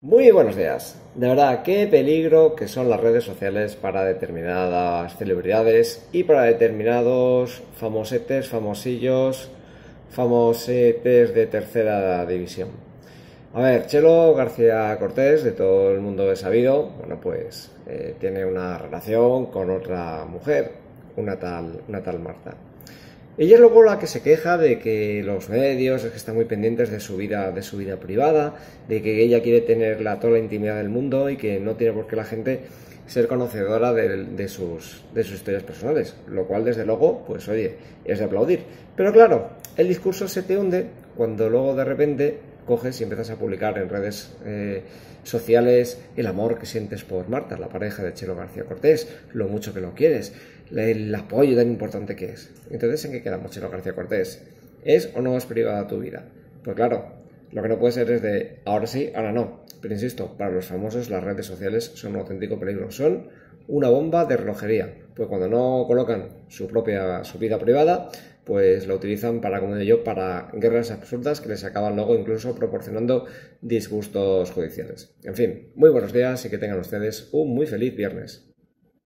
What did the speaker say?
Muy buenos días. De verdad, qué peligro que son las redes sociales para determinadas celebridades y para determinados famosetes, famosillos, famosetes de tercera división. A ver, Chelo García Cortés, de todo el mundo es sabido, bueno, pues tiene una relación con otra mujer, una tal Marta. Ella es luego la que se queja de que los medios es que están muy pendientes de su vida privada, de que ella quiere tener toda la intimidad del mundo y que no tiene por qué la gente ser conocedora de sus historias personales, lo cual desde luego, pues oye, es de aplaudir. Pero claro, el discurso se te hunde cuando luego de repente coges y empiezas a publicar en redes sociales el amor que sientes por Marta, la pareja de Chelo García Cortés, lo mucho que lo quieres, el apoyo tan importante que es. Entonces, ¿en qué quedamos, Chelo García Cortés? ¿Es o no es privada tu vida? Pues claro, lo que no puede ser es de ahora sí, ahora no. Pero insisto, para los famosos las redes sociales son un auténtico peligro, son una bomba de relojería. Pues cuando no colocan su vida privada, pues la utilizan para, como digo yo, para guerras absurdas que les acaban luego incluso proporcionando disgustos judiciales. En fin, muy buenos días y que tengan ustedes un muy feliz viernes.